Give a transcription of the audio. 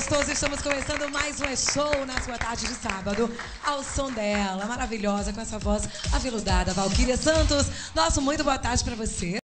gostoso, estamos começando mais um show na sua tarde de sábado, ao som dela, maravilhosa, com essa voz aveludada, Valquíria Santos. Nosso muito boa tarde pra você.